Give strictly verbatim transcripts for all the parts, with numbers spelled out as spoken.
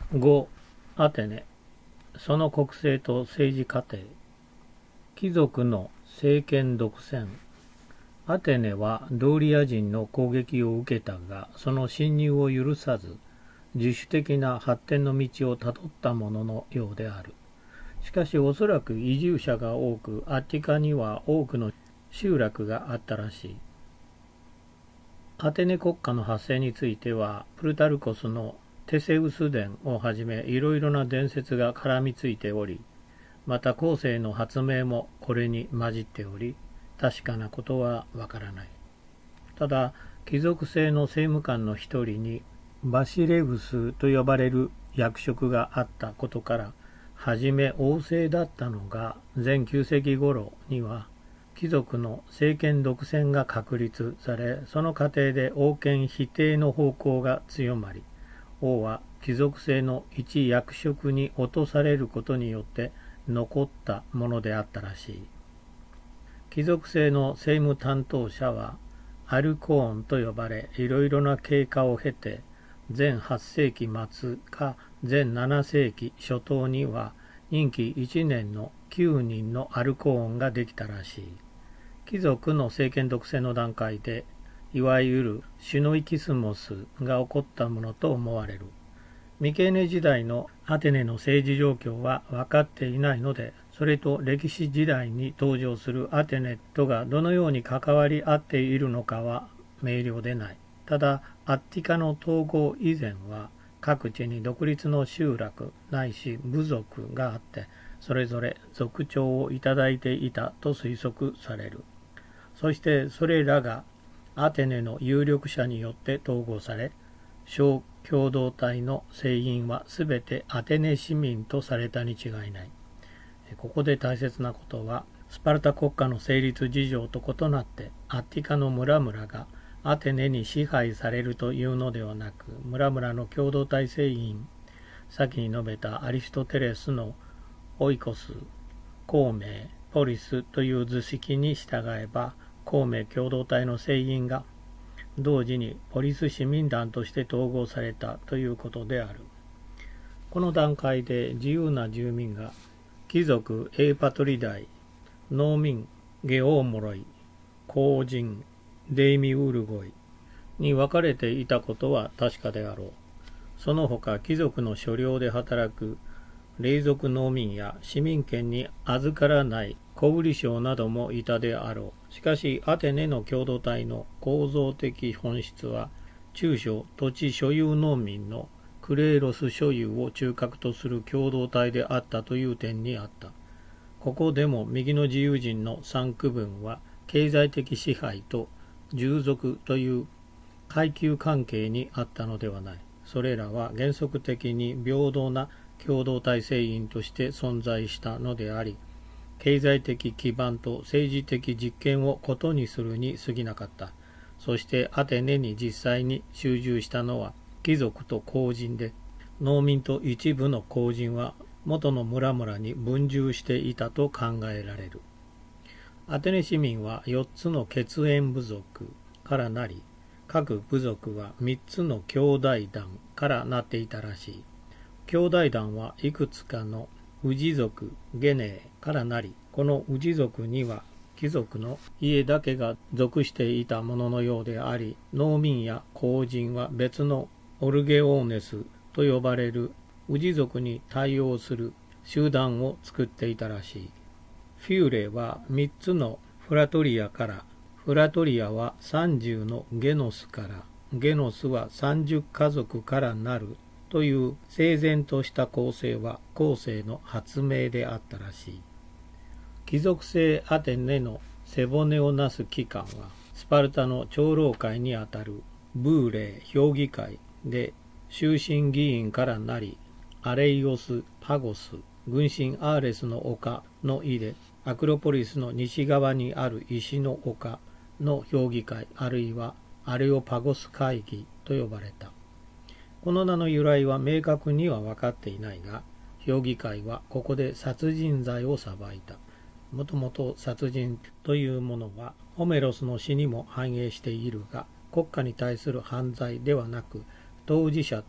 ご. アテネ、その国政と政治過程。貴族の政権独占。アテネはドーリア人の攻撃を受けたが、その侵入を許さず、自主的な発展の道をたどったもののようである。しかしおそらく移住者が多く、アティカには多くの集落があったらしい。アテネ国家の発生については、プルタルコスのテセウス伝をはじめいろいろな伝説が絡みついており、また後世の発明もこれに混じっており、確かなことはわからない。ただ、貴族制の政務官の一人にバシレウスと呼ばれる役職があったことから、はじめ王政だったのが前きゅう世紀頃には貴族の政権独占が確立され、その過程で王権否定の方向が強まり、王は貴族制の一役職に落とされることによって残ったものであったらしい。貴族制の政務担当者はアルコーンと呼ばれ、いろいろな経過を経て、前はち世紀末か前なな世紀初頭には任期いちねんのきゅうにんのアルコーンができたらしい。貴族の政権独占の段階で、いわゆるシノイキスモスが起こったものと思われる。ミケーネ時代のアテネの政治状況は分かっていないので、それと歴史時代に登場するアテネとがどのように関わり合っているのかは明瞭でない。ただ、アッティカの統合以前は各地に独立の集落ないし部族があって、それぞれ族長をいただいていたと推測される。そしてそれらがアテネの有力者によって統合され、小共同体の成員はすべてアテネ市民とされたに違いない。ここで大切なことは、スパルタ国家の成立事情と異なって、アッティカの村々がアテネに支配されるというのではなく、村々の共同体成員、先に述べたアリストテレスのオイコス、公命、ポリスという図式に従えば、公命共同体の成員が同時にポリス市民団として統合されたということである。この段階で自由な住民が貴族エーパトリダイ、農民ゲオーモロイ、公人デイミウルゴイに分かれていたことは確かであろう。その他貴族の所領で働く隷属農民や市民権に預からない小売商などもいたであろう。しかしアテネの共同体の構造的本質は中小土地所有農民のクレーロス所有を中核とする共同体であったという点にあった。ここでも右の自由人の三区分は経済的支配と従属という階級関係にあったのではない。それらは原則的に平等な共同体成員として存在したのであり、経済的基盤と政治的実権を異にするに過ぎなかった。そしてアテネに実際に集中したのは貴族と公人で、農民と一部の公人は元の村々に分従していたと考えられる。アテネ市民はよっつの血縁部族からなり、各部族はみっつの兄弟団からなっていたらしい。兄弟団はいくつかの氏族ゲネーからなり、この氏族には貴族の家だけが属していたもののようであり、農民や公人は別のオルゲオーネスと呼ばれる氏族に対応する集団を作っていたらしい。フューレはみっつのフラトリアから、フラトリアはさんじゅうのゲノスから、ゲノスはさんじゅう家族からなるという整然とした構成は後世の発明であったらしい。貴族制アテネの背骨をなす機関は、スパルタの長老会にあたるブーレ評議会で終身議員からなり、アレイオス・パゴス、軍神アーレスの丘の井で、アクロポリスの西側にある石の丘の評議会、あるいはアレオパゴス会議と呼ばれた。この名の由来は明確には分かっていないが、評議会はここで殺人罪を裁いた。もともと殺人というものはホメロスの詩にも反映しているが、国家に対する犯罪ではなく、当事者たる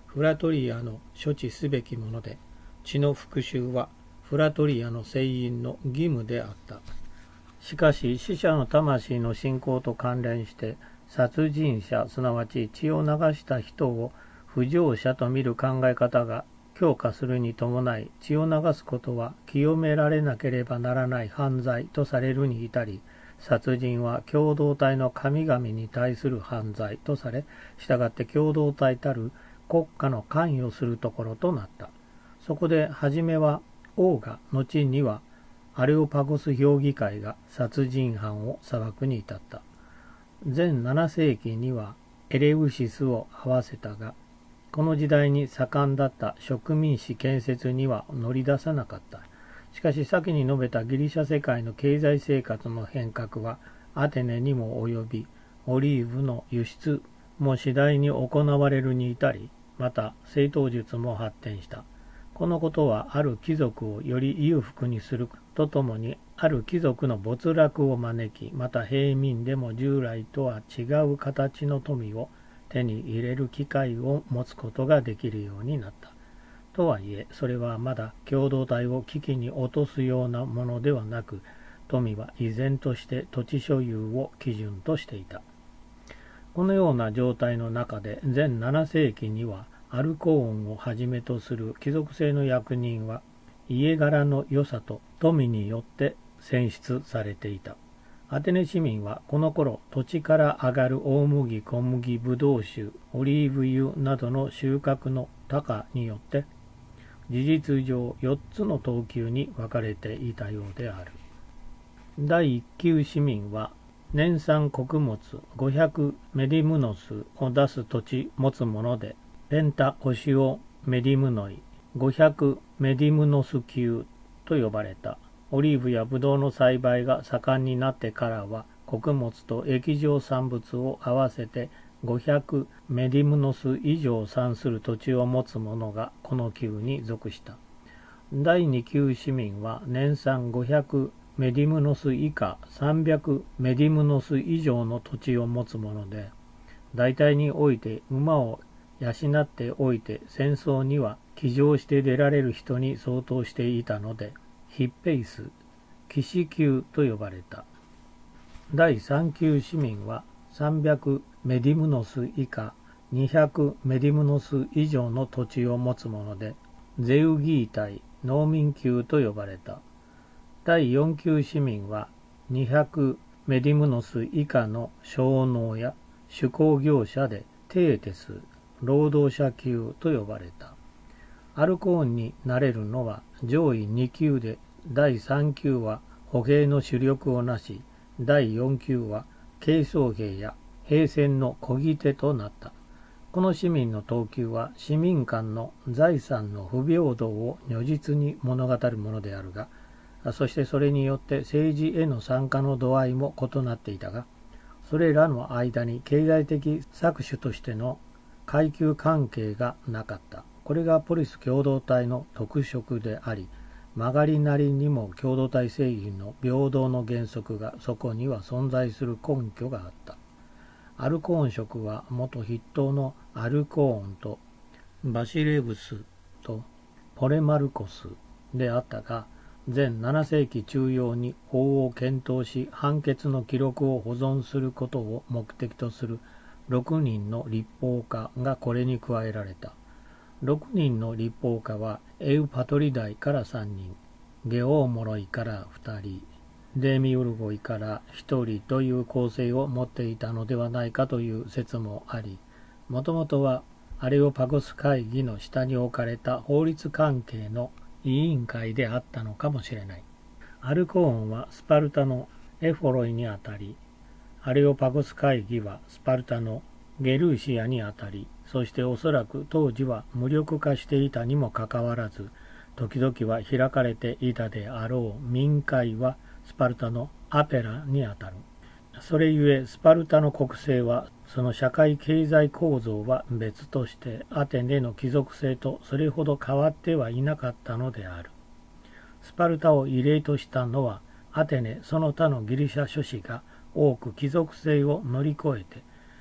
フラトリアの処置すべきもので、血の復讐はフラトリアの聖員の義務であった。しかし死者の魂の信仰と関連して、殺人者すなわち血を流した人を不浄者と見る考え方が強化するに伴い、血を流すことは清められなければならない犯罪とされるに至り、殺人は共同体の神々に対する犯罪とされ、従って共同体たる国家の関与するところとなった。そこで初めは王が、後にはアレオパゴス評議会が殺人犯を裁くに至った。前なな世紀にはエレウシスを合わせたが、この時代に盛んだった植民地建設には乗り出さなかった。しかし先に述べたギリシャ世界の経済生活の変革はアテネにも及び、オリーブの輸出も次第に行われるに至り、また政党術も発展した。このことはある貴族をより裕福にするとともに、ある貴族の没落を招き、また平民でも従来とは違う形の富を手に入れる機会を持つことができるようになった。とはいえ、それはまだ共同体を危機に落とすようなものではなく、富は依然として土地所有を基準としていた。このような状態の中で、前なな世紀にはアルコーンをはじめとする貴族性の役人は、家柄の良さと富によって選出されていた。アテネ市民はこの頃、土地から上がる大麦、小麦、ブドウ酒、オリーブ油などの収穫の高によって、事実上よっつの等級に分かれていたようである。だいいっ級市民は、年産穀物ごひゃくメディムノスを出す土地持つもので、レンタオシオメディムノイごひゃくメディムノス級と呼ばれた。オリーブやブドウの栽培が盛んになってからは、穀物と液状産物を合わせてごひゃくメディムノス以上産する土地を持つ者がこの級に属した。だいに級市民は年産ごひゃくメディムノス以下さんびゃくメディムノス以上の土地を持つ者で、大体において馬を養っておいて戦争には騎乗して出られる人に相当していたので、ヒッペイス、騎士級と呼ばれた。だいさん級市民はさんびゃくメディムノス以下にひゃくメディムノス以上の土地を持つ者で、ゼウギータイ、農民級と呼ばれた。だいよん級市民はにひゃくメディムノス以下の商農や手工業者で、テーテス、労働者級と呼ばれた。アルコーンになれるのは上位に級で、だいさん級は歩兵の主力をなし、だいよん級は軽装兵や兵船の漕ぎ手となった。この市民の等級は市民間の財産の不平等を如実に物語るものであるが、そしてそれによって政治への参加の度合いも異なっていたが、それらの間に経済的搾取としての階級関係がなかった。これがポリス共同体の特色であり、曲がりなりにも共同体正義の平等の原則がそこには存在する根拠があった。アルコーン職は元筆頭のアルコーンとバシレブスとポレマルコスであったが、前なな世紀中葉に法を検討し判決の記録を保存することを目的とするろくにんの立法家がこれに加えられた。ろくにんの立法家はエウパトリダイからさんにん、ゲオーモロイからふたり、デミウルゴイからひとりという構成を持っていたのではないかという説もあり、もともとはアレオパゴス会議の下に置かれた法律関係の委員会であったのかもしれない。アルコーンはスパルタのエフォロイにあたり、アレオパゴス会議はスパルタのゲルーシアにあたり、そしておそらく当時は無力化していたにもかかわらず、時々は開かれていたであろう民会はスパルタのアペラにあたる。それゆえスパルタの国政はその社会経済構造は別としてアテネの貴族性とそれほど変わってはいなかったのである。スパルタを異例としたのはアテネその他のギリシャ諸子が多く貴族性を乗り越えて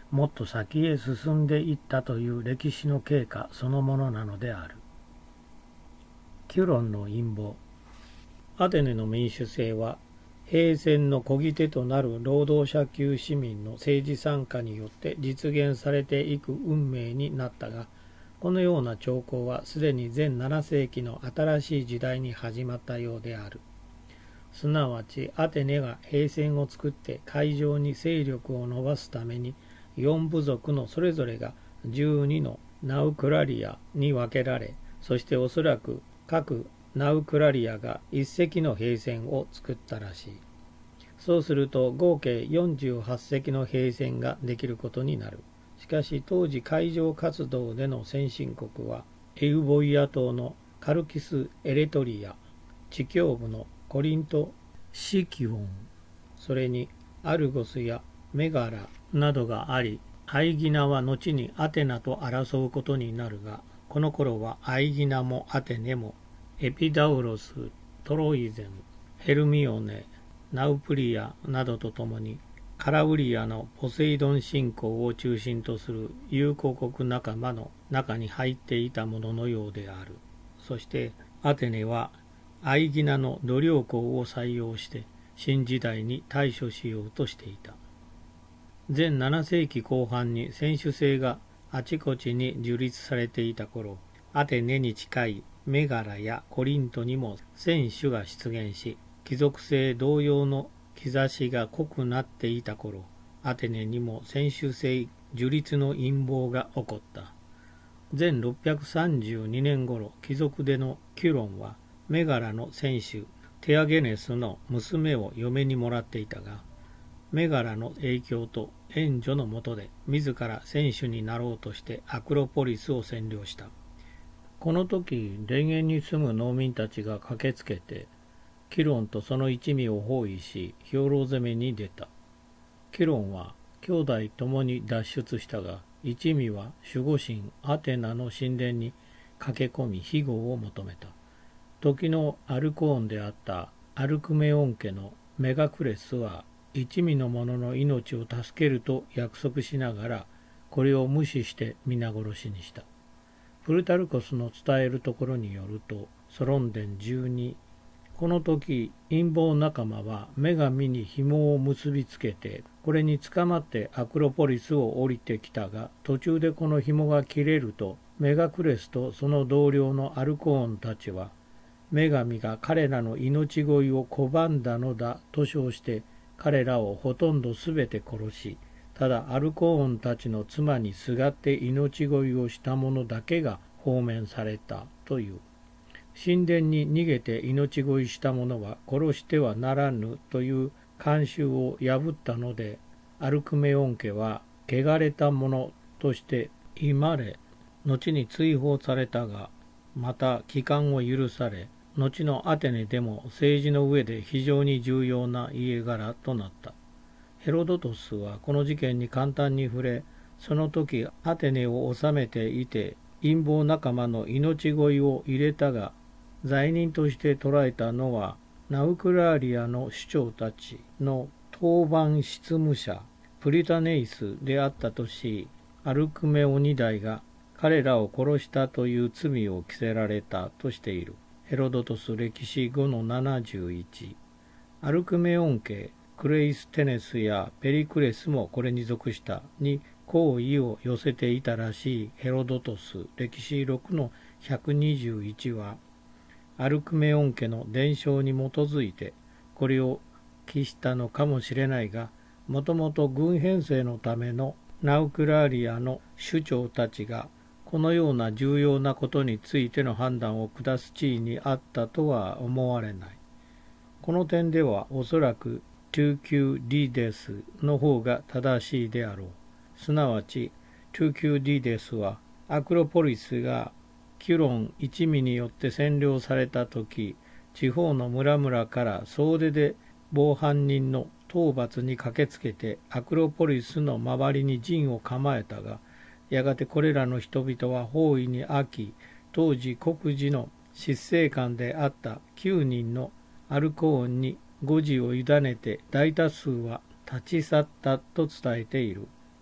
もっと先へ進んでいったという歴史の経過そのものなのである。キュロンの陰謀。アテネの民主制は平戦の漕ぎ手となる労働者級市民の政治参加によって実現されていく運命になったが、このような兆候はすでに前なな世紀の新しい時代に始まったようである。すなわちアテネが平戦を作って海上に勢力を伸ばすために四部族のそれぞれがじゅうにのナウクラリアに分けられ、そしておそらく各ナウクラリアが一隻の兵船を作ったらしい。そうすると合計よんじゅうはち隻の兵船ができることになる。しかし当時海上活動での先進国はエウボイア島のカルキス・エレトリア、地境部のコリント・シキオン、それにアルゴスやメガラなどがあり、アイギナは後にアテナと争うことになるが、この頃はアイギナもアテネもエピダウロス、トロイゼン、ヘルミオネ、ナウプリアなどとともにカラウリアのポセイドン信仰を中心とする友好国仲間の中に入っていたもののようである。そしてアテネはアイギナの度量衡を採用して新時代に対処しようとしていた。前なな世紀後半に選手制があちこちに樹立されていた頃、アテネに近いメガラやコリントにも選手が出現し、貴族制同様の兆しが濃くなっていた頃、アテネにも選手制樹立の陰謀が起こった。前ろっぴゃくさんじゅうにねん頃、貴族でのキュロンはメガラの選手テアゲネスの娘を嫁にもらっていたが、メガラの影響と援助の下で自ら選手になろうとしてアクロポリスを占領した。この時、田園に住む農民たちが駆けつけて、キュロンとその一味を包囲し、兵糧攻めに出た。キュロンは兄弟ともに脱出したが、一味は守護神アテナの神殿に駆け込み庇護を求めた。時のアルコーンであったアルクメオン家のメガクレスは、一味の者の命を助けると約束しながら、これを無視して皆殺しにした。プルタルコスの伝えるところによると、ソロン伝じゅうに、この時陰謀仲間は女神に紐を結びつけて、これに捕まってアクロポリスを降りてきたが、途中でこの紐が切れると、メガクレスとその同僚のアルコーンたちは、女神が彼らの命乞いを拒んだのだと称して、彼らをほとんどすべて殺し、ただアルコーンたちの妻にすがって命乞いをした者だけが放免されたという。神殿に逃げて命乞いした者は殺してはならぬという慣習を破ったので、アルクメオン家は汚れた者として忌まれ、後に追放されたが、また帰還を許され、後のアテネでも政治の上で非常に重要な家柄となった。ヘロドトスはこの事件に簡単に触れ、その時アテネを治めていて陰謀仲間の命乞いを入れたが、罪人として捉えたのはナウクラーリアの首長たちの当番執務者プリタネイスであったとし、アルクメオニダイが彼らを殺したという罪を着せられたとしている。ヘロドトス歴史ごのななじゅういち。アルクメオン家クレイステネスやペリクレスもこれに属したに好意を寄せていたらしいヘロドトス歴史ろくのひゃくにじゅういちは、アルクメオン家の伝承に基づいてこれを記したのかもしれないが、もともと軍編成のためのナウクラーリアの首長たちがこのような重要なことについての判断を下す地位にあったとは思われない。この点ではおそらくトゥキュディデスの方が正しいであろう。すなわちトゥキュディデスはアクロポリスがキュロン一味によって占領されたとき、地方の村々から総出で謀反人の討伐に駆けつけてアクロポリスの周りに陣を構えたが、やがてこれらの人々は包囲に飽き、当時国事の執政官であったきゅうにんのアルコーンに誤事を委ねて大多数は立ち去ったと伝えている。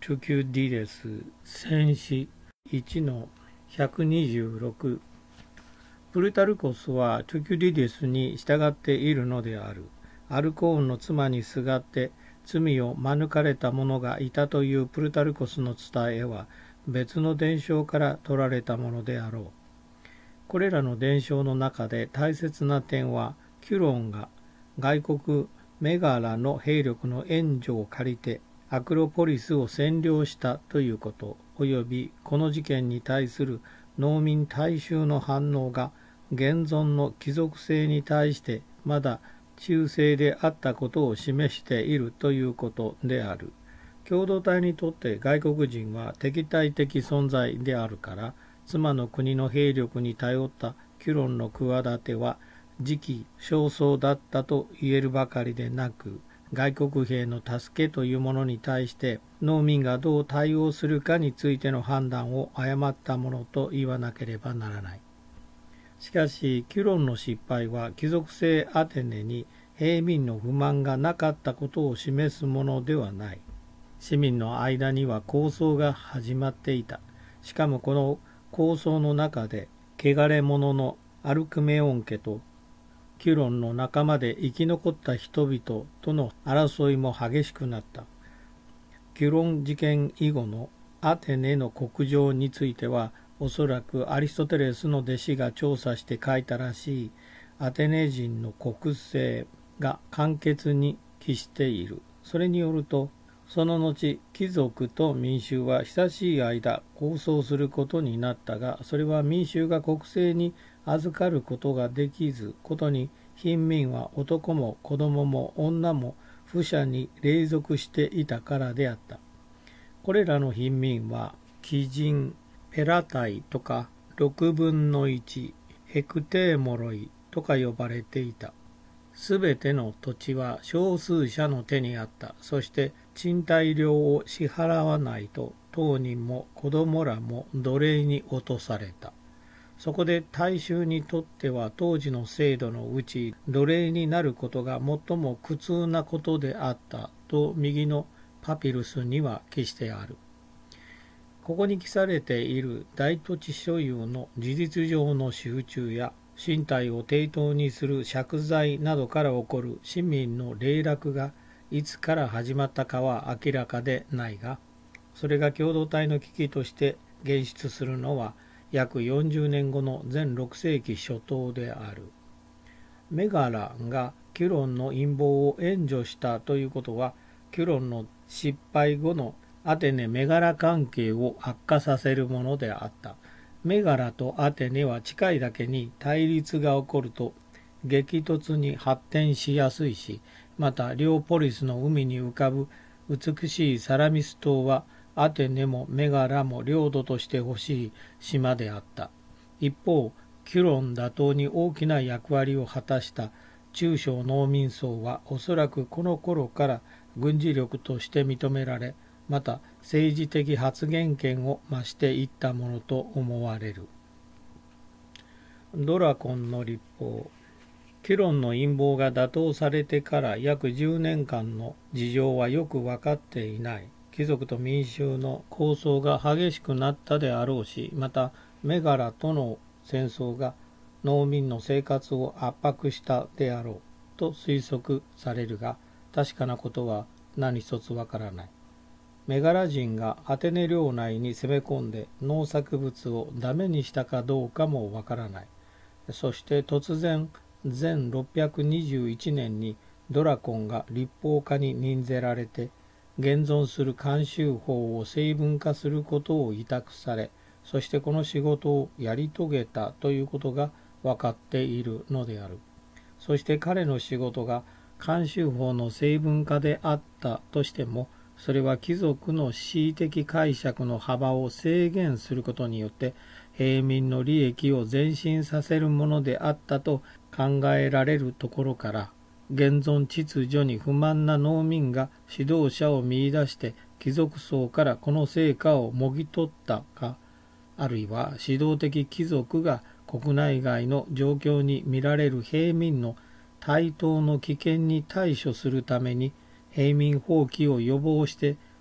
トゥキュディデス戦士いちのひゃくにじゅうろく。プルタルコスはトゥキュディデスに従っているのである。アルコーンの妻にすがって罪を免れた者がいたというプルタルコスの伝えは別の伝承から取られたものであろう。これらの伝承の中で大切な点は、キュロンが外国メガラの兵力の援助を借りてアクロポリスを占領したということ、およびこの事件に対する農民大衆の反応が現存の貴族性に対してまだ忠誠であったことを示しているということである。共同体にとって外国人は敵対的存在であるから、妻の国の兵力に頼ったキュロンの企ては時期尚早だったと言えるばかりでなく、外国兵の助けというものに対して農民がどう対応するかについての判断を誤ったものと言わなければならない。しかしキュロンの失敗は貴族性アテネに平民の不満がなかったことを示すものではない。市民の間には抗争が始まっていた。しかもこの抗争の中で汚れ者のアルクメオン家とキュロンの仲間で生き残った人々との争いも激しくなった。キュロン事件以後のアテネの国情については、おそらくアリストテレスの弟子が調査して書いたらしいアテネ人の国性が簡潔に記している。それによると、その後貴族と民衆は久しい間抗争することになったが、それは民衆が国政に預かることができずことに、貧民は男も子供も女も不赦に隷属していたからであった。これらの貧民は貴人ペラタイとか六分の一ヘクテーモロイとか呼ばれていた。すべての土地は少数者の手にあった。そして賃貸料を支払わないと当人も子供らも奴隷に落とされた。そこで大衆にとっては当時の制度のうち奴隷になることが最も苦痛なことであったと右のパピルスには記してある。ここに記されている大土地所有の事実上の集中や身体を抵当にする借財などから起こる市民の霊落がいつから始まったかは明らかでないが、それが共同体の危機として現出するのは約よんじゅうねんごの前ろくせいき初頭である。メガラがキュロンの陰謀を援助したということは、キュロンの失敗後のアテネ・メガラ関係を悪化させるものであった。メガラとアテネは近いだけに対立が起こると激突に発展しやすいし、また両ポリスの海に浮かぶ美しいサラミス島はアテネもメガラも領土として欲しい島であった。一方、キュロン打倒に大きな役割を果たした中小農民層はおそらくこの頃から軍事力として認められ、また政治的発言権を増していったものと思われる。ドラコンの立法。キュロンの陰謀が打倒されてから約じゅうねんかんの事情はよく分かっていない。貴族と民衆の抗争が激しくなったであろうし、またメガラとの戦争が農民の生活を圧迫したであろうと推測されるが、確かなことは何一つわからない。メガラ人がアテネ領内に攻め込んで農作物をダメにしたかどうかもわからない。そして突然ぜんろっぴゃくにじゅういちねんにドラコンが立法家に任ぜられて現存する慣習法を成文化することを委託され、そしてこの仕事をやり遂げたということが分かっているのである。そして彼の仕事が慣習法の成文化であったとしても、それは貴族の恣意的解釈の幅を制限することによって平民の利益を前進させるものであったと考えられるところから、現存秩序に不満な農民が指導者を見出して貴族層からこの成果をもぎ取ったか、あるいは指導的貴族が国内外の状況に見られる平民の対等の危険に対処するために平民放棄を予防して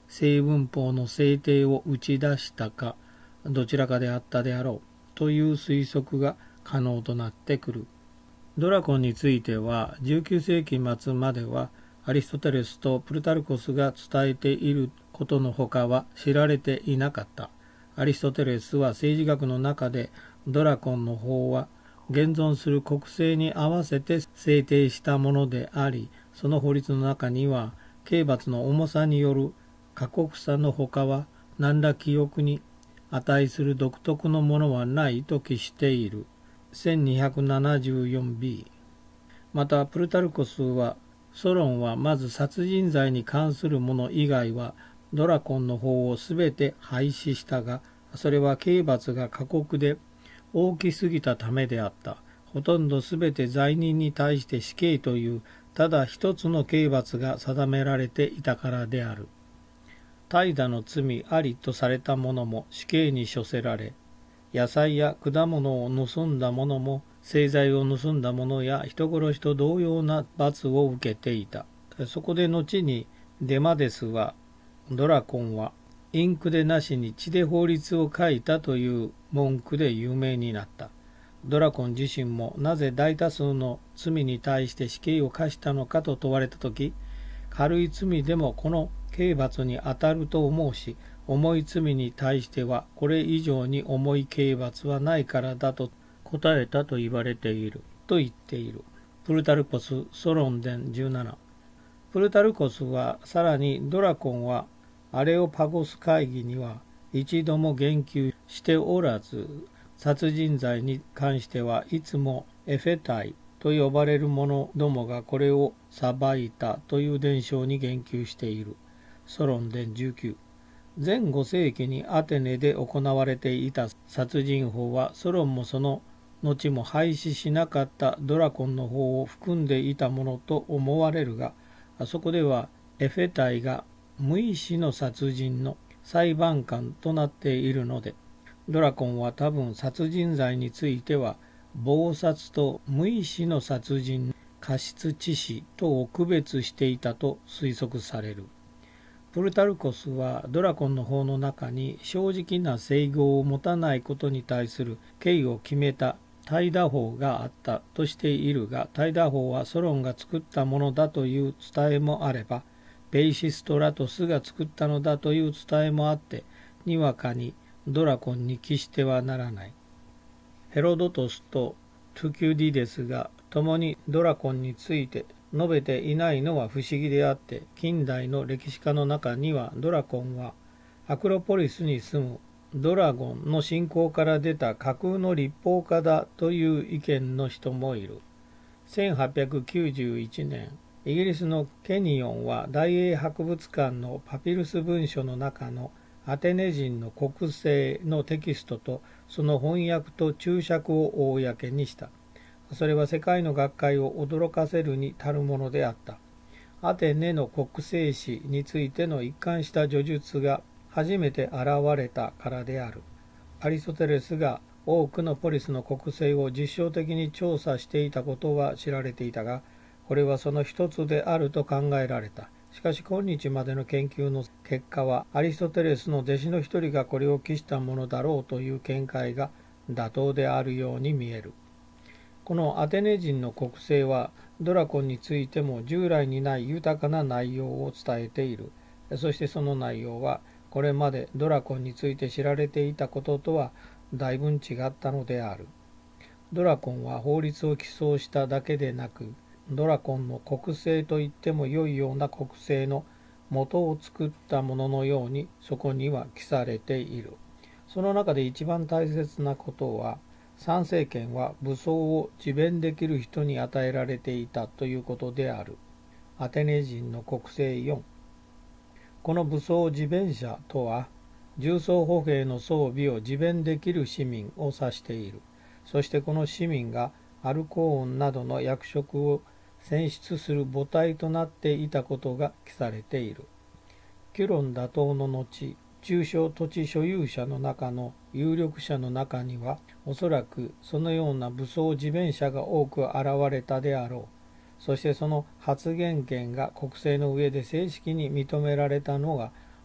成文法の制定を打ち出したかどちらかであったであろうという推測が可能となってくる。ドラコンについてはじゅうきゅうせいき末まではアリストテレスとプルタルコスが伝えていることのほかは知られていなかった。アリストテレスは政治学の中でドラコンの法は現存する国政に合わせて制定したものであり、その法律の中には刑罰の重さによる過酷さのほかは何ら記憶に値する独特のものはないと記している。せんにひゃくななじゅうよんビー。またプルタルコスはソロンはまず殺人罪に関するもの以外はドラコンの法をすべて廃止したが、それは刑罰が過酷で大きすぎたためであった。ほとんどすべて罪人に対して死刑というただ一つの刑罰が定められていたからである。怠惰の罪ありとされた者も死刑に処せられ、野菜や果物を盗んだ者も製材を盗んだ者や人殺しと同様な罰を受けていた。そこで後にデマデスはドラコンはインクでなしに血で法律を書いたという文句で有名になった。ドラコン自身もなぜ大多数の罪に対して死刑を科したのかと問われたとき、軽い罪でもこの刑罰に当たると思うし、重い罪に対してはこれ以上に重い刑罰はないからだと答えたと言われていると言っている。プルタルコスソロン伝じゅうなな。プルタルコスはさらにドラコンはアレオパゴス会議には一度も言及しておらず、殺人罪に関してはいつもエフェタイと呼ばれる者どもがこれを裁いたという伝承に言及している。ソロン伝じゅうきゅう。前ごせいきにアテネで行われていた殺人法はソロンもその後も廃止しなかったドラコンの法を含んでいたものと思われるが、そこではエフェタイが無意思の殺人の裁判官となっているので、ドラコンは多分殺人罪については謀殺と無意思の殺人過失致死とを区別していたと推測される。プルタルコスはドラコンの法の中に正直な整合を持たないことに対する刑を決めた怠惰法があったとしているが、怠惰法はソロンが作ったものだという伝えもあれば、ペイシストラトスが作ったのだという伝えもあって、にわかにドラコンに帰してはならない。ヘロドトスとトゥキュディデスが共にドラコンについて述べていないのは不思議であって、近代の歴史家の中にはドラコンはアクロポリスに住むドラゴンの信仰から出た架空の立法家だという意見の人もいる。せんはっぴゃくきゅうじゅういちねん、イギリスのケニオンは大英博物館のパピルス文書の中のアテネ人の国政のテキストとその翻訳と注釈を公にした。それは世界の学会を驚かせるに足るものであった。アテネの国政史についての一貫した叙述が初めて現れたからである。アリストテレスが多くのポリスの国政を実証的に調査していたことは知られていたが、これはその一つであると考えられた。しかし今日までの研究の結果は、アリストテレスの弟子の一人がこれを記したものだろうという見解が妥当であるように見える。このアテネ人の国政はドラコンについても従来にない豊かな内容を伝えている。そしてその内容はこれまでドラコンについて知られていたこととはだいぶ違ったのである。ドラコンは法律を起草しただけでなく、ドラコンの国政といっても良いような国政の元を作ったもののようにそこには記されている。その中で一番大切なことは、参政権は武装を自弁できる人に与えられていたということである。アテネ人の国政よん。この武装自弁者とは、重装歩兵の装備を自弁できる市民を指している。そしてこの市民がアルコーンなどの役職を選出する母体となっていたことが記されている。キュロン打倒の後、中小土地所有者の中の有力者の中には、おそらくそのような武装自弁者が多く現れたであろう。そしてその発言権が国政の上で正式に認められたのが、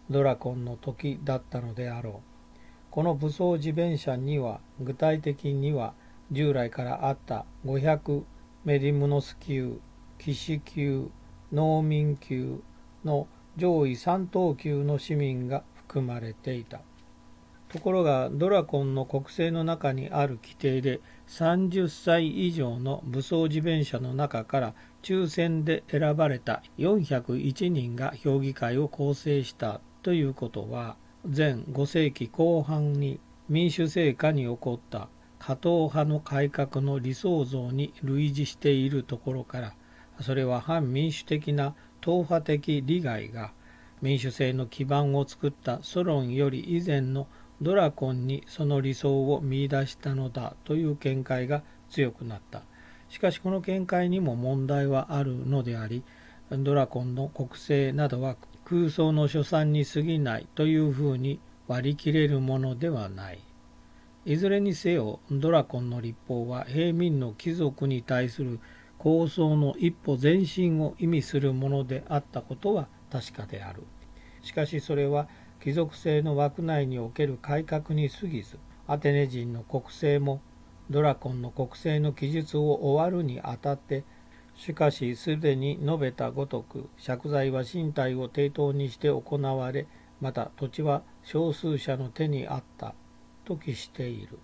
ドラコンの時だったのであろう。この武装自弁者には具体的には従来からあったごひゃくメディムノス級、騎士級、農民級の上位さん等級の市民が含まれていた。ところがドラコンの国政の中にある規定でさんじゅっさい以上の武装自弁者の中から抽選で選ばれたよんひゃくいちにんが評議会を構成したということは、前ご世紀後半に民主制下に起こった加藤派の改革の理想像に類似しているところから、それは反民主的な党派的利害が民主制の基盤を作ったソロンより以前のドラコンにその理想を見出したのだという見解が強くなった。しかしこの見解にも問題はあるのであり、ドラコンの国政などは空想の所産に過ぎないというふうに割り切れるものではない。いずれにせよドラコンの立法は平民の貴族に対する構想の一歩前進を意味するものであったことは確かである。しかしそれは貴族制の枠内における改革に過ぎず、アテネ人の国政もドラコンの国政の記述を終わるにあたって、しかしすでに述べたごとく借財は身体を抵当にして行われ、また土地は少数者の手にあったと記している。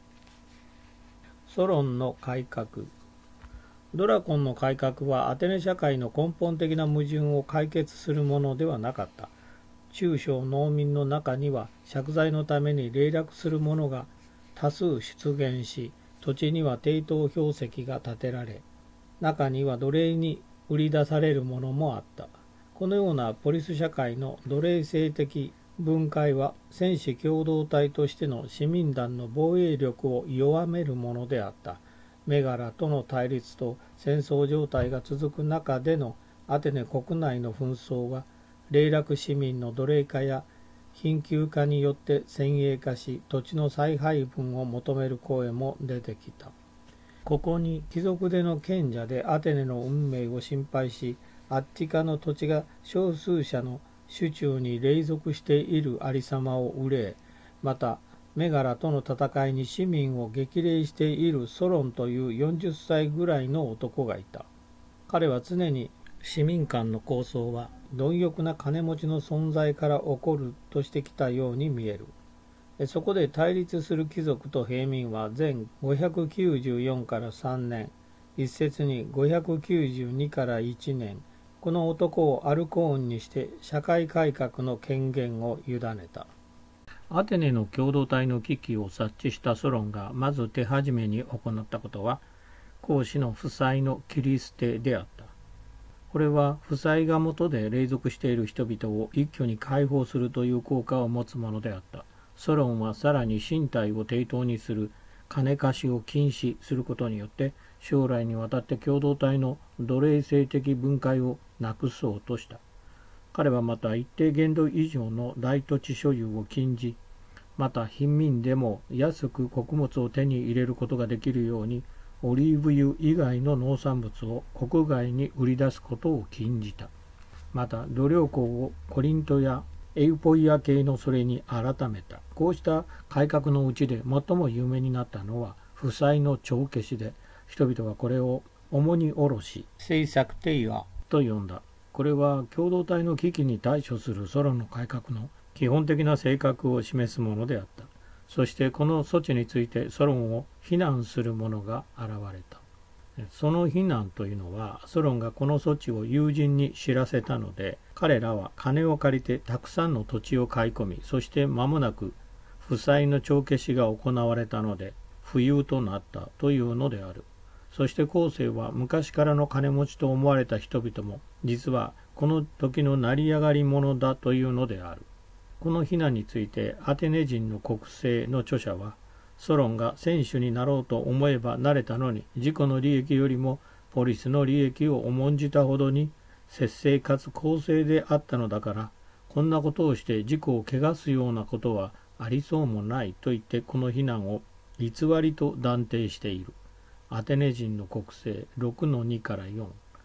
ソロンの改革。ドラコンの改革はアテネ社会の根本的な矛盾を解決するものではなかった。中小農民の中には借財のために霊落する者が多数出現し、土地には抵当標石が建てられ、中には奴隷に売り出されるものもあった。このようなポリス社会の奴隷制的分解は戦士共同体としての市民団の防衛力を弱めるものであった。メガラとの対立と戦争状態が続く中でのアテネ国内の紛争は、霊落市民の奴隷化や貧窮化によって先鋭化し、土地の再配分を求める声も出てきた。ここに貴族での賢者でアテネの運命を心配し、アッティカの土地が少数者の手中に隷属しているありさまを憂え、またメガラとの戦いに市民を激励しているソロンというよんじゅっさいぐらいの男がいた。彼は常に市民間の抗争は貪欲な金持ちの存在から起こるとしてきたように見える。そこで対立する貴族と平民は前ごひゃくきゅうじゅうよんからさんねん、一説にごひゃくきゅうじゅうにからいちねん、この男をアルコーンにして社会改革の権限を委ねた。アテネの共同体の危機を察知したソロンがまず手始めに行ったことは、公使の負債の切り捨てであった。これは負債が元で隷属している人々を一挙に解放するという効果を持つものであった。ソロンはさらに身体を抵当にする金貸しを禁止することによって、将来にわたって共同体の奴隷制的分解をなくそうとした。彼はまた一定限度以上の大土地所有を禁じ、また貧民でも安く穀物を手に入れることができるように、オリーブ油以外の農産物を国外に売り出すことを禁じた。また度量衡をコリントやエウポイア系のそれに改めた。こうした改革のうちで最も有名になったのは負債の帳消しで、人々はこれを主におろし政策提案と呼んだ。これは共同体の危機に対処するソロンの改革の基本的な性格を示すものであった。そしてこの措置についてソロンを非難する者が現れた。その非難というのは、ソロンがこの措置を友人に知らせたので、彼らは金を借りてたくさんの土地を買い込み、そして間もなく負債の帳消しが行われたので富裕となったというのである。そして後世は昔からの金持ちと思われた人々も実はこの時の成り上がり者だというのである。この非難についてアテネ人の国政の著者は、ソロンが選手になろうと思えばなれたのに、自己の利益よりもポリスの利益を重んじたほどに節制かつ公正であったのだから、こんなことをして自己を汚すようなことはありそうもないと言って、この非難を偽りと断定している。アテネ人の国政 ろくのにからよん。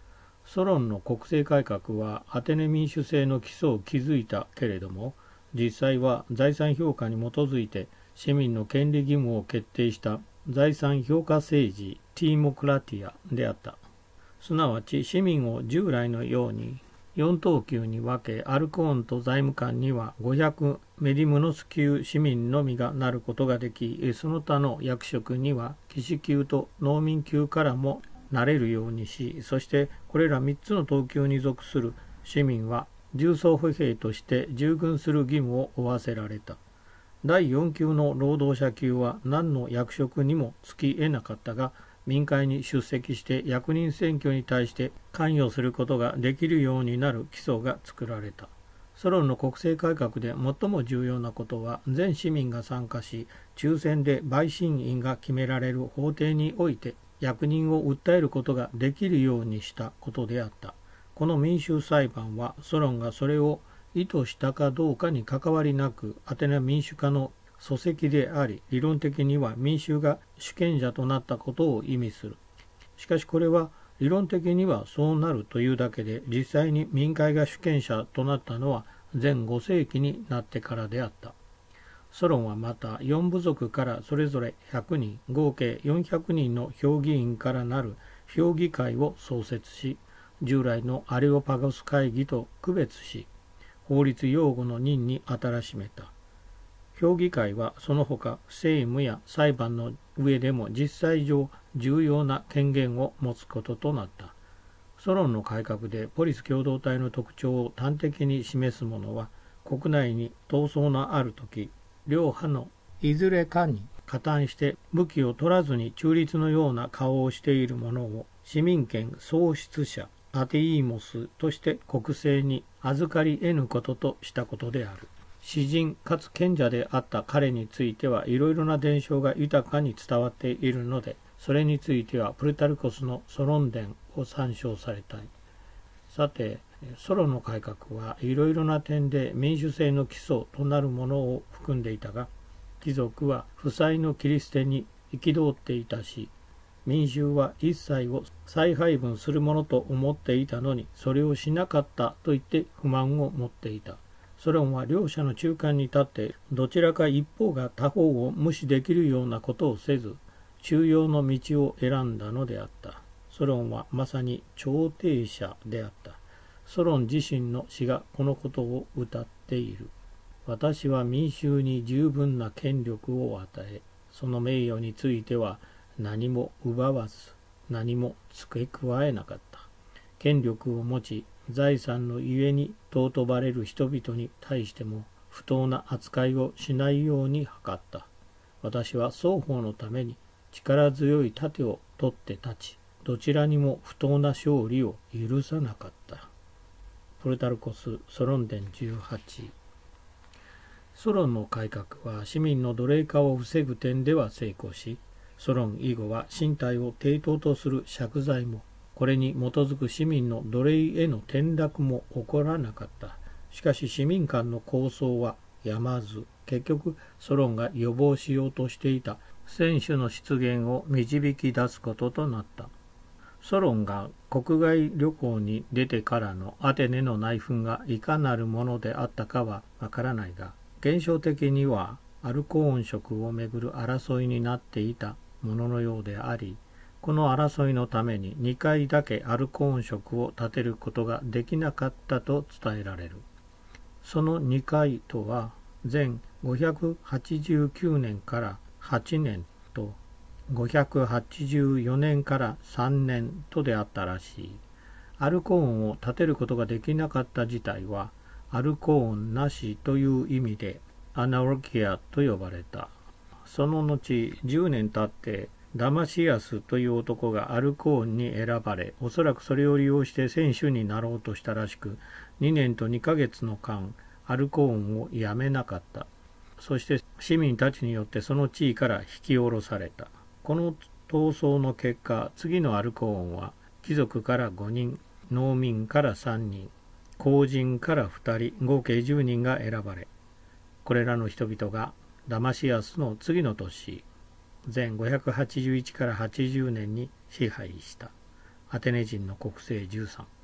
ソロンの国政改革はアテネ民主制の基礎を築いたけれども、実際は財産評価に基づいて市民の権利義務を決定した財産評価政治ティーモクラティアであった。すなわち市民を従来のようによん等級に分け、アルコーンと財務官にはごひゃくメディムノス級市民のみがなることができ、その他の役職には騎士級と農民級からもなれるようにし、そしてこれらみっつの等級に属する市民は重装歩兵として従軍する義務を負わせられた。だいよん級の労働者級は何の役職にもつき得なかったが、民会に出席して役人選挙に対して関与することができるようになる基礎が作られた。ソロンの国政改革で最も重要なことは、全市民が参加し、抽選で陪審員が決められる法廷において役人を訴えることができるようにしたことであった。この民衆裁判は、ソロンがそれを意図したかどうかに関わりなく、アテネ民主化の礎石であり、理論的には民衆が主権者となったことを意味する。しかしこれは理論的にはそうなるというだけで、実際に民会が主権者となったのは前ご世紀になってからであった。ソロンはまたよん部族からそれぞれひゃくにん、合計よんひゃくにんの評議員からなる評議会を創設し、従来のアレオパゴス会議と区別し、法律用語の任に新しめた。評議会はその他政務や裁判の上でも実際上重要な権限を持つこととなった。ソロンの改革でポリス共同体の特徴を端的に示すものは、国内に闘争のあるとき、両派のいずれかに加担して武器を取らずに中立のような顔をしている者を市民権喪失者アテイーモスとして国政に預かり得ぬこととしたことである。詩人かつ賢者であった彼についてはいろいろな伝承が豊かに伝わっているので、それについてはプルタルコスのソロン伝を参照されたい。さて、ソロの改革はいろいろな点で民主制の基礎となるものを含んでいたが、貴族は負債の切り捨てに憤っていたし、民衆は一切を再配分するものと思っていたのに、それをしなかったと言って不満を持っていた。ソロンは両者の中間に立って、どちらか一方が他方を無視できるようなことをせず、中庸の道を選んだのであった。ソロンはまさに調停者であった。ソロン自身の詩がこのことを歌っている。私は民衆に十分な権力を与え、その名誉については何も奪わず、何も付け加えなかった。権力を持ち、財産のゆえに尊ばれる人々に対しても不当な扱いをしないように図った。私は双方のために力強い盾を取って立ち、どちらにも不当な勝利を許さなかった。プルタルコス・ソロン伝じゅうはち。ソロンの改革は市民の奴隷化を防ぐ点では成功し、ソロン以後は身体を抵当とする借財も、これに基づく市民の奴隷への転落も起こらなかった。しかし市民間の抗争はやまず、結局ソロンが予防しようとしていた選手の出現を導き出すこととなった。ソロンが国外旅行に出てからのアテネの内紛がいかなるものであったかはわからないが、現象的にはアルコーン職をめぐる争いになっていたもののようであり、この争いのためににかいだけアルコーン職を建てることができなかったと伝えられる。そのにかいとは、前ごひゃくはちじゅうきゅうねんからはちねんとごひゃくはちじゅうよねんからさんねんとであったらしい。アルコーンを建てることができなかった事態は、アルコーンなしという意味でアナロキアと呼ばれた。その後じゅうねん経ってダマシアスという男がアルコーンに選ばれ、おそらくそれを利用して選手になろうとしたらしく、にねんとにかげつの間、アルコーンをやめなかった。そして市民たちによってその地位から引き下ろされた。この闘争の結果、次のアルコーンは貴族からごにん、農民からさんにん、公人からふたり、合計じゅうにんが選ばれ、これらの人々がダマシアスの次の年、前ごひゃくはちじゅういちからはちじゅうねんに支配した。アテネ人の国政じゅうさん。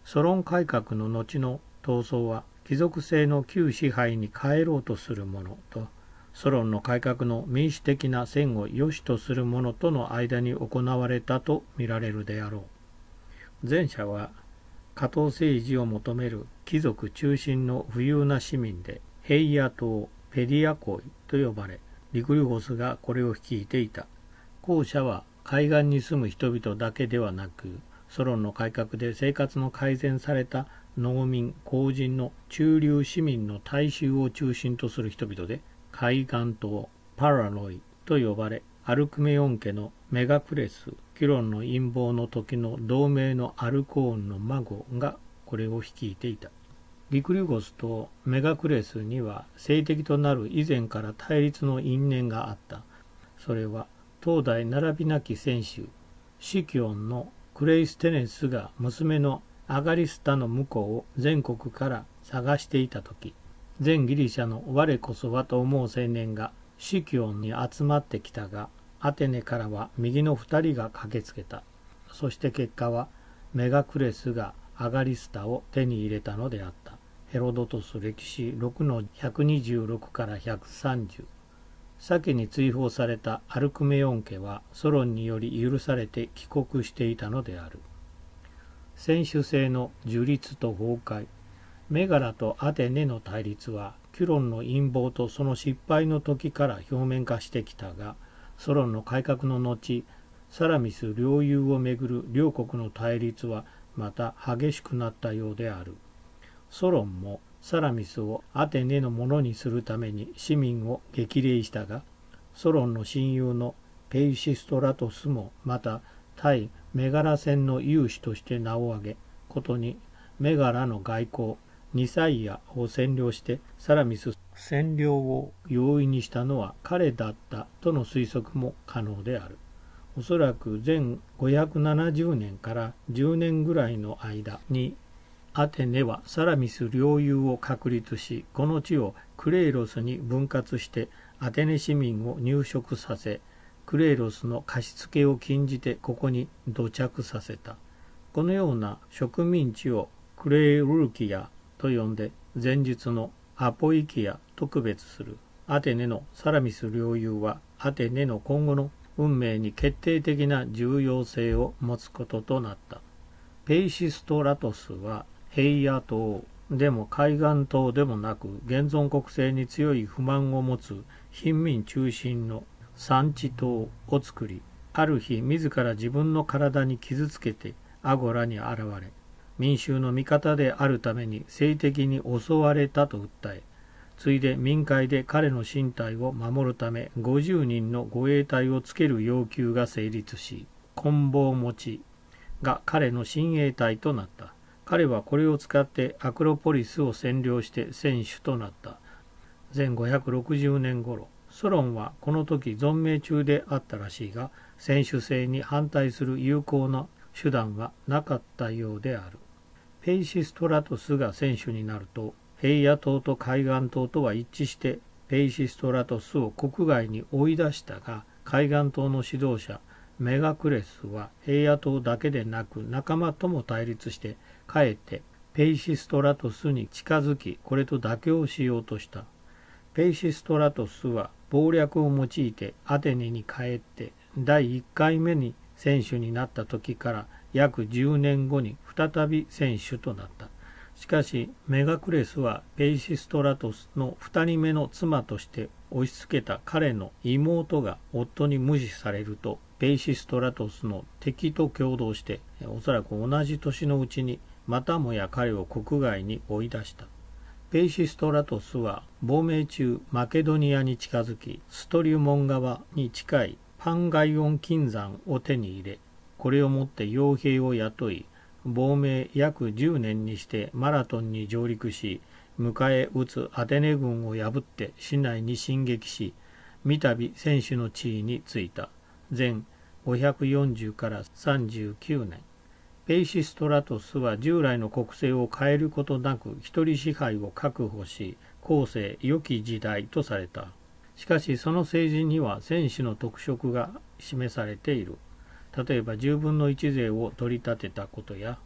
ソロン改革の後の闘争は貴族制の旧支配に変えろうとする者とソロンの改革の民主的な線を良しとする者との間に行われたと見られるであろう。前者は下等政治を求める貴族中心の富裕な市民でヘイア島ペリアコイと呼ばれ、リクリュゴスがこれを率いていた。後者は海岸に住む人々だけではなく、ソロンの改革で生活の改善された農民、工人の中流市民の大衆を中心とする人々で、海岸島パラロイと呼ばれ、アルクメオン家のメガクレス、キュロンの陰謀の時の同盟のアルコーンの孫がこれを率いていた。リクリュゴスとメガクレスには政敵となる以前から対立の因縁があった。それは当代並びなき選手、シキオンのクレイステネスが娘のアガリスタの婿を全国から探していたとき、全ギリシャの我こそはと思う青年がシキオンに集まってきたが、アテネからは右の二人が駆けつけた。そして結果はメガクレスがアガリスタを手に入れたのであった。ヘロドトス歴史ろくのひゃくにじゅうろくからひゃくさんじゅう。先に追放されたアルクメオン家はソロンにより許されて帰国していたのである。選手制の樹立と崩壊。メガラとアテネの対立はキュロンの陰謀とその失敗の時から表面化してきたが、ソロンの改革の後、サラミス領有をめぐる両国の対立はまた激しくなったようである。ソロンもサラミスをアテネのものにするために市民を激励したが、ソロンの親友のペイシストラトスもまた対メガラ戦の勇士として名を挙げ、ことにメガラの外交ニサイアを占領してサラミス占領を容易にしたのは彼だったとの推測も可能である。おそらく前ごひゃくななじゅうねんからじゅうねんぐらいの間にアテネはサラミス領有を確立し、この地をクレイロスに分割してアテネ市民を入植させ、クレイロスの貸し付けを禁じてここに土着させた。このような植民地をクレイルキアと呼んで、前述のアポイキアと区別する。アテネのサラミス領有はアテネの今後の運命に決定的な重要性を持つこととなった。ペイシストラトスはヘイア島でも海岸島でもなく、現存国政に強い不満を持つ貧民中心の産地島を作り、ある日自ら自分の体に傷つけてアゴラに現れ、民衆の味方であるために性的に襲われたと訴え、ついで民会で彼の身体を守るためごじゅうにんの護衛隊をつける要求が成立し、棍棒持ちが彼の親衛隊となった。彼はこれを使ってアクロポリスを占領して選手となった。前ごひゃくろくじゅうねん頃、ソロンはこの時存命中であったらしいが、選手制に反対する有効な手段はなかったようである。ペイシストラトスが選手になると、平野島と海岸島とは一致してペイシストラトスを国外に追い出したが、海岸島の指導者メガクレスは平野島だけでなく仲間とも対立して、かえってペイシストラトスに近づき、これと妥協しようとした。ペイシストラトスは謀略を用いてアテネに帰ってだいいっかいめに選手になった時から約じゅうねんごに再び選手となった。しかしメガクレスはペイシストラトスのふたりめの妻として押し付けた彼の妹が夫に無視されると、ペイシストラトスの敵と共同しておそらく同じ年のうちにまたもや彼を国外に追い出した。ペイシストラトスは亡命中マケドニアに近づき、ストリュモン川に近いパンガイオン金山を手に入れ、これをもって傭兵を雇い、亡命約じゅうねんにしてマラトンに上陸し、迎え撃つアテネ軍を破って市内に進撃し、三度選手の地位に就いた。前ごひゃくよんじゅうからさんじゅうきゅうねん。ペイシストラトスは従来の国政を変えることなく一人支配を確保し、後世良き時代とされた。しかしその政治には選手の特色が示されている。例えばじゅうぶんのいち税を取り立てたことや、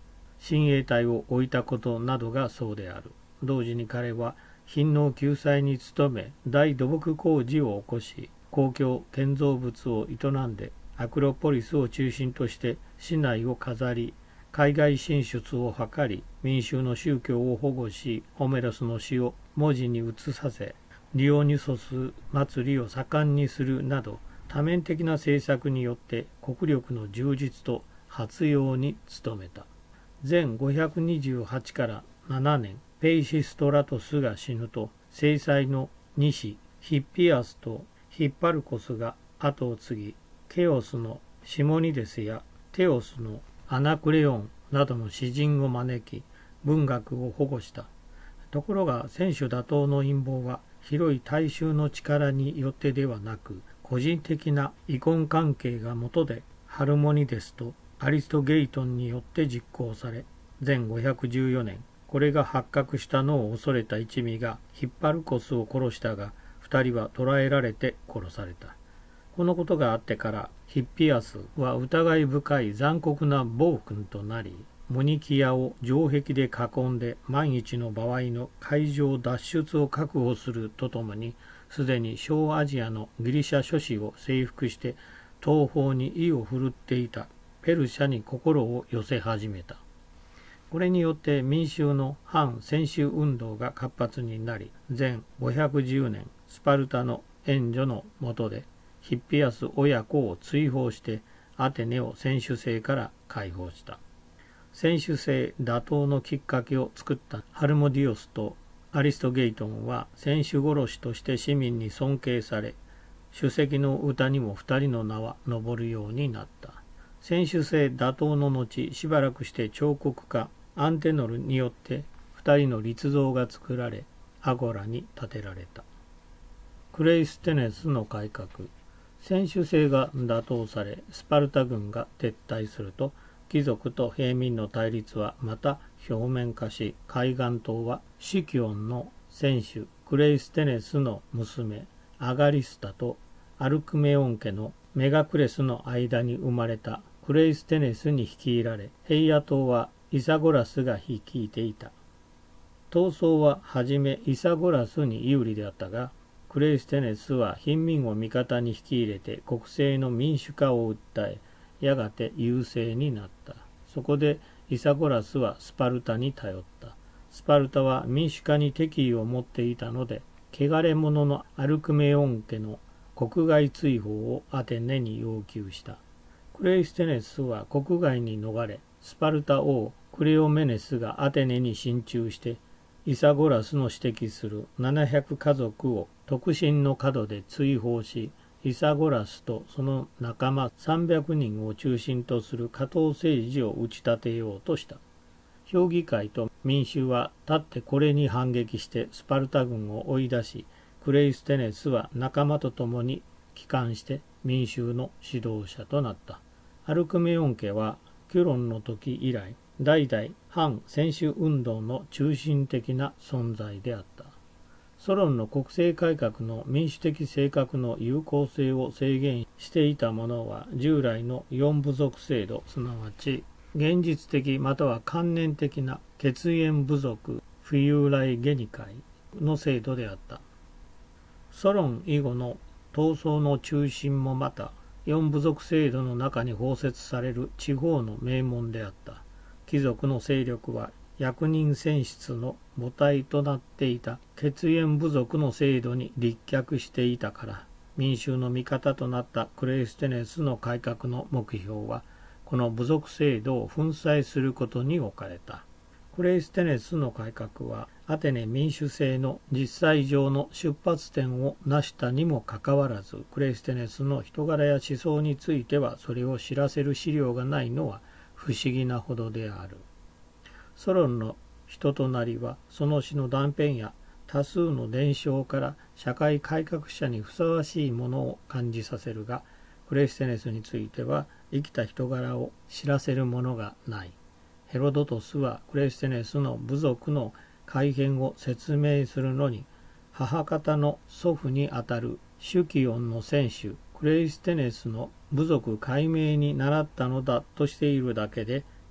親衛隊を置いたことなどがそうである。同時に彼は貧農救済に努め、大土木工事を起こし、公共建造物を営んで、アクロポリスを中心として市内を飾り、海外進出を図り、民衆の宗教を保護し、ホメロスの詩を文字に移させ、ディオニュソス祭りを盛んにするなど、多面的な政策によって国力の充実と発揚に努めた。前ごひゃくにじゅうはちからななねん、ペイシストラトスが死ぬと、正妻のに子ヒッピアスとヒッパルコスが後を継ぎ、ケオスのシモニデスやテオスのアナクレオンなどの詩人を招き、文学を保護した。ところが選手打倒の陰謀は広い大衆の力によってではなく、個人的な遺恨関係がもとでハルモニデスとアリストゲイトンによって実行され、前ごひゃくじゅうよねん、これが発覚したのを恐れた一味がヒッパルコスを殺したが、二人は捕らえられて殺された。このことがあってからヒッピアスは疑い深い残酷な暴君となり、モニキアを城壁で囲んで万一の場合の海上脱出を確保するとともに、すでに小アジアのギリシャ諸子を征服して東方に意を振るっていたペルシャに心を寄せ始めた。これによって民衆の反選手運動が活発になり、前ごひゃくじゅうねん、スパルタの援助の下でヒッピアス親子を追放してアテネを選手制から解放した。選手制打倒のきっかけを作ったハルモディオスとアリストゲイトンは選手殺しとして市民に尊敬され、首席の歌にも二人の名は上るようになった。選手制打倒の後、しばらくして彫刻家アンテノルによって二人の立像が作られ、アゴラに建てられた。クレイステネスの改革。選手制が打倒され、スパルタ軍が撤退すると、貴族と平民の対立はまた表面化し、海岸島はシキオンの選手クレイステネスの娘アガリスタとアルクメオン家のメガクレスの間に生まれたクレイステネスに率いられ、平野島はイサゴラスが率いていた。闘争ははじめイサゴラスに有利であったが、クレイステネスは貧民を味方に引き入れて国政の民主化を訴え、やがて優勢になった。そこでイサゴラスはスパルタに頼った。スパルタは民主化に敵意を持っていたので、汚れ者のアルクメオン家の国外追放をアテネに要求した。クレイステネスは国外に逃れ、スパルタ王クレオメネスがアテネに進駐して、イサゴラスの指摘するななひゃく家族を特進の角で追放し、イサゴラスとその仲間さんびゃくにんを中心とする下等政治を打ち立てようとした。評議会と民衆は立ってこれに反撃してスパルタ軍を追い出し、クレイステネスは仲間と共に帰還して民衆の指導者となった。アルクメオン家はキュロンの時以来、代々反選手運動の中心的な存在であった。ソロンの国政改革の民主的性格の有効性を制限していたものは、従来の四部族制度、すなわち現実的または観念的な血縁部族フィユーライゲニカイの制度であった。ソロン以後の闘争の中心もまた四部族制度の中に包摂される地方の名門であった。貴族の勢力は役人選出の母体となっていた血縁部族の制度に立脚していたから、民衆の味方となったクレイステネスの改革の目標は、この部族制度を粉砕することに置かれた。クレイステネスの改革は、アテネ民主制の実際上の出発点を成したにもかかわらず、クレイステネスの人柄や思想についてはそれを知らせる資料がないのは不思議なほどである。ソロンの人となりは、その詩の断片や多数の伝承から社会改革者にふさわしいものを感じさせるが、クレイステネスについては生きた人柄を知らせるものがない。ヘロドトスはクレイステネスの部族の改変を説明するのに、母方の祖父にあたるシュキオンの選手クレイステネスの部族改名に倣ったのだとしているだけで、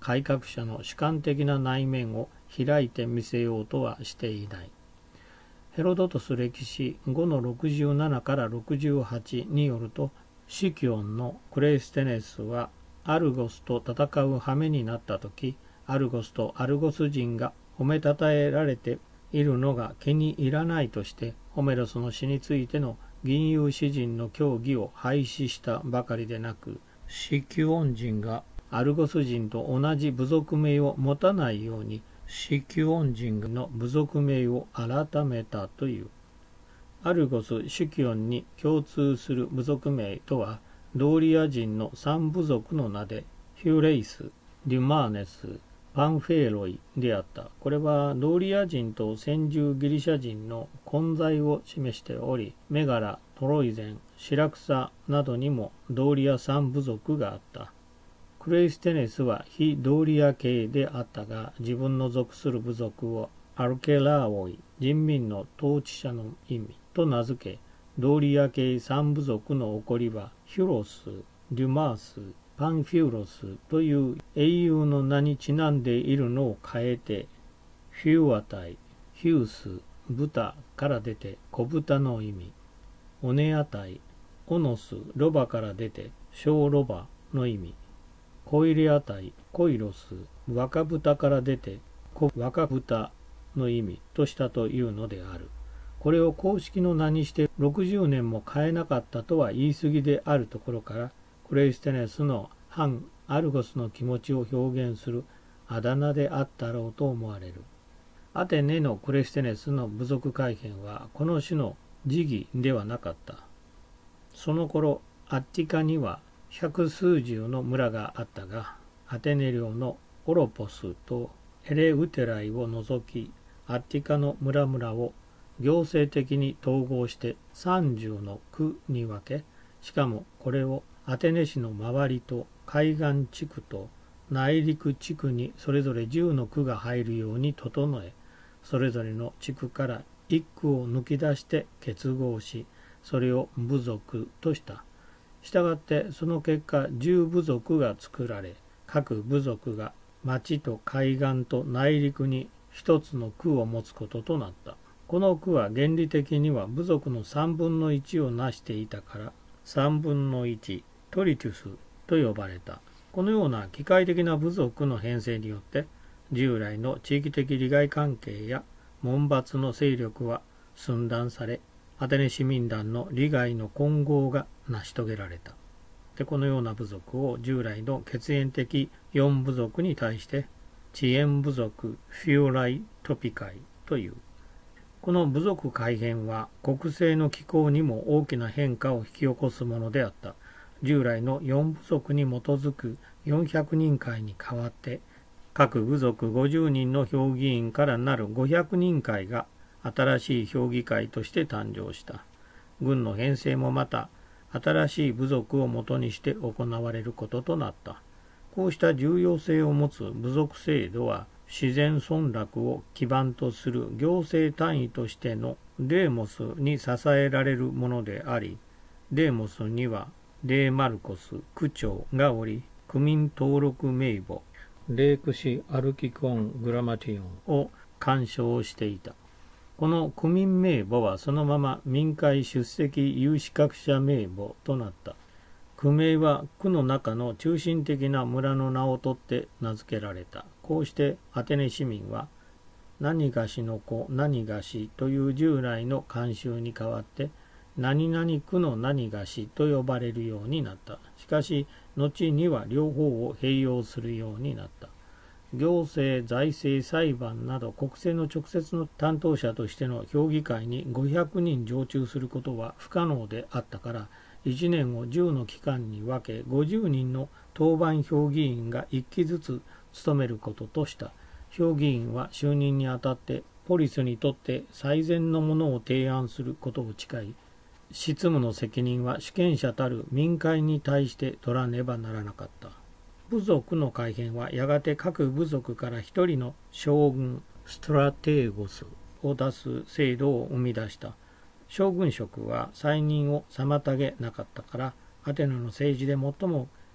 改革者の主観的な内面を開いて見せようとはしていない。ヘロドトス歴史 ごのろくじゅうなな からろくじゅうはちによると、シキオンのクレイステネスはアルゴスと戦う羽目になったとき、アルゴスとアルゴス人が褒めたたえられているのが気に入らないとして、ホメロスの死についての吟遊詩人の教義を廃止したばかりでなく、シキオン人がアルゴス人と同じ部族名を持たないように、シキオン人の部族名を改めたという。アルゴス・シキオンに共通する部族名とは、ドーリア人の三部族の名で、ヒュレイス、デュマーネス、パンフェーロイであった。これはドーリア人と先住ギリシャ人の混在を示しており、メガラ、トロイゼン、シラクサなどにもドーリア三部族があった。クレイステネスは非ドーリア系であったが、自分の属する部族をアルケラーオイ、人民の統治者の意味と名付け、ドーリア系三部族の起こりはヒュロス、デュマース、パンフィウロスという英雄の名にちなんでいるのを変えて、フィュアタイ、ヒュース、豚から出て小豚の意味、オネアタイ、オノス、ロバから出て小ロバの意味、コイレアタイ、コイロス、若豚から出て小若豚の意味としたというのである。これを公式の名にしてろくじゅうねんも変えなかったとは言い過ぎであるところから、クレイステネスの反アルゴスの気持ちを表現するあだ名であったろうと思われる。アテネのクレイステネスの部族改変はこの種の時期ではなかった。その頃、アッティカには百数十の村があったが、アテネ領のオロポスとエレウテライを除き、アッティカの村々を行政的に統合してさんじゅうの区に分け、しかもこれをアテネ市の周りと海岸地区と内陸地区にそれぞれじゅうの区が入るように整え、それぞれの地区からいっ区を抜き出して結合し、それを部族とした。したがってその結果じゅう部族が作られ、各部族が町と海岸と内陸に一つの区を持つこととなった。この区は原理的には部族のさんぶんのいちを成していたから、さんぶんのいちトリテュスと呼ばれた。このような機械的な部族の編成によって、従来の地域的利害関係や門閥の勢力は寸断され、アテネ市民団の利害の混合が成し遂げられた。で、このような部族を従来の血縁的よん部族に対して、遅延部族フィオライトピカイという。この部族改変は国政の機構にも大きな変化を引き起こすものであった。従来のよん部族に基づくよんひゃくにん会に代わって、各部族ごじゅうにんの評議員からなるごひゃくにん会が新しい評議会として誕生した。軍の編成もまた新しい部族をもとにして行われることとなった。こうした重要性を持つ部族制度は自然村落を基盤とする行政単位としてのデーモスに支えられるものであり、デーモスにはデーマルコス区長がおり、区民登録名簿レークシ・アルキコン・グラマティオンを干渉していた。この区民名簿はそのまま民会出席有資格者名簿となった。区名は区の中の中心的な村の名を取って名付けられた。こうしてアテネ市民は何がしの子何がしという従来の慣習に代わって何々区の何がしと呼ばれるようになった。しかし後には両方を併用するようになった。行政、財政、裁判など国政の直接の担当者としての評議会にごひゃくにん常駐することは不可能であったから、いちねんをじゅうの期間に分けごじゅうにんの当番評議員がいっきずつ務めることとした。評議員は就任にあたってポリスにとって最善のものを提案することを誓い、執務の責任は主権者たる民会に対して取らねばならなかった。部族の改変はやがて各部族から一人の将軍ストラテーゴスを出す制度を生み出した。将軍職は再任を妨げなかったから、アテネの政治で最も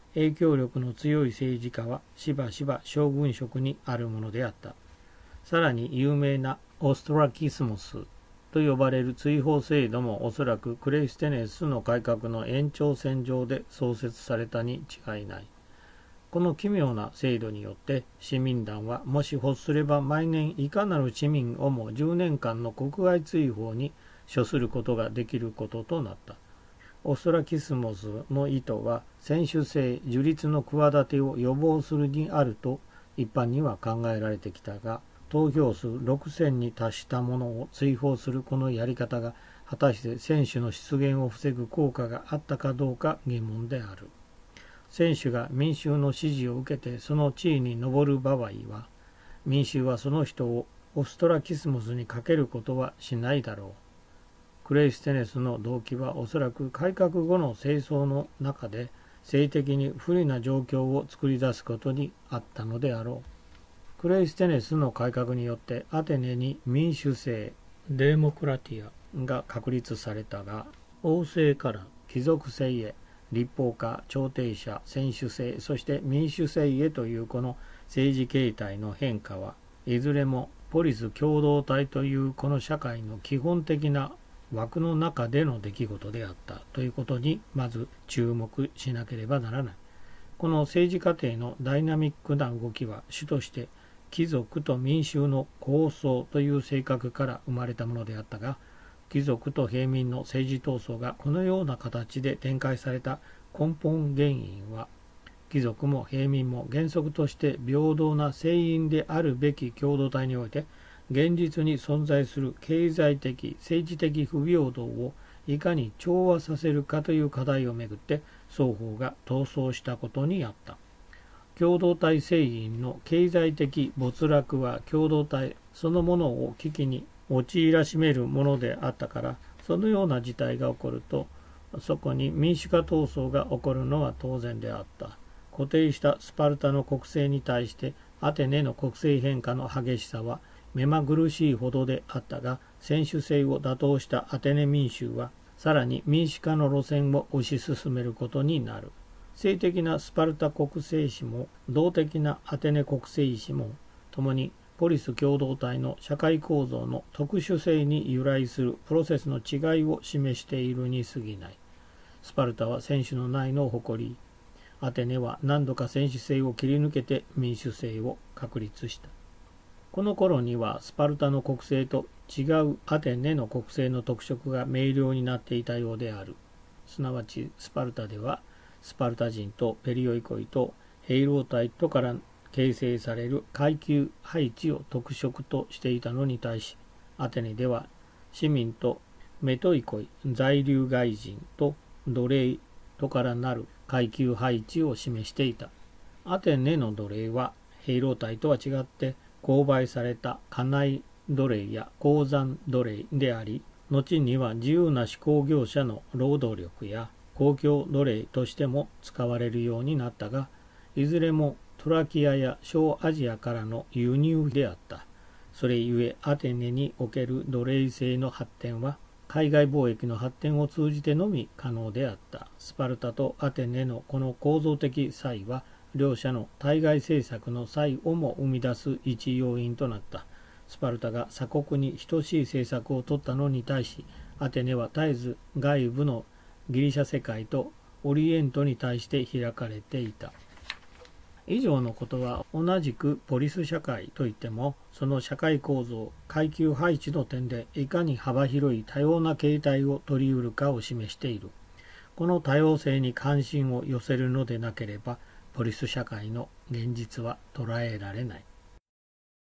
影響力の強い政治家はしばしば将軍職にあるものであった。さらに有名なオストラキスモスと呼ばれる追放制度もおそらくクレイステネスの改革の延長線上で創設されたに違いない。この奇妙な制度によって市民団はもし欲すれば毎年いかなる市民をもじゅうねんかんの国外追放に処することができることとなった。オストラキスモスの意図は選手制樹立の企てを予防するにあると一般には考えられてきたが、投票数ろくせんに達したものを追放するこのやり方が果たして選手の出現を防ぐ効果があったかどうか疑問である。選手が民衆の支持を受けてその地位に上る場合は、民衆はその人をオストラキスモスにかけることはしないだろう。クレイステネスの動機はおそらく改革後の政争の中で政的に不利な状況を作り出すことにあったのであろう。クレイステネスの改革によってアテネに民主制デモクラティアが確立されたが、王政から貴族制へ立法化、調停者、選手制、そして民主制へというこの政治形態の変化はいずれもポリス共同体というこの社会の基本的な枠の中での出来事であったということにまず注目しなければならない。この政治過程のダイナミックな動きは主として貴族と民衆の抗争という性格から生まれたものであったが、貴族と平民の政治闘争がこのような形で展開された根本原因は、貴族も平民も原則として平等な成員であるべき共同体において、現実に存在する経済的、政治的不平等をいかに調和させるかという課題をめぐって双方が闘争したことにあった。共同体成員の経済的没落は共同体そのものを危機に陥らしめるものであったから、そのような事態が起こると、そこに民主化闘争が起こるのは当然であった。固定したスパルタの国政に対してアテネの国政変化の激しさは目まぐるしいほどであったが、選手制を打倒したアテネ民衆はさらに民主化の路線を推し進めることになる。性的なスパルタ国政史も動的なアテネ国政史も共にポリス共同体の社会構造の特殊性に由来するプロセスの違いを示しているに過ぎない。スパルタは選手のないのを誇り、アテネは何度か選手制を切り抜けて民主制を確立した。この頃にはスパルタの国政と違うアテネの国政の特色が明瞭になっていたようである。すなわちスパルタではスパルタ人とペリオイコイとヘイロー隊とから形成される階級配置を特色としていたのに対し、アテネでは市民とメトイコイ在留外人と奴隷とからなる階級配置を示していた。アテネの奴隷はヘイロー隊とは違って購買された家内奴隷や鉱山奴隷であり、後には自由な手工業者の労働力や公共奴隷としても使われるようになったが、いずれもトラキアや小アジアからの輸入であった。それゆえアテネにおける奴隷制の発展は海外貿易の発展を通じてのみ可能であった。スパルタとアテネのこの構造的差異は両者の対外政策の際をも生み出す一要因となった。スパルタが鎖国に等しい政策を取ったのに対し、アテネは絶えず外部のギリシャ世界とオリエントに対して開かれていた。以上のことは同じくポリス社会といっても、その社会構造、階級配置の点でいかに幅広い多様な形態を取り得るかを示している。この多様性に関心を寄せるのでなければ、ポリス社会の現実は捉えられない。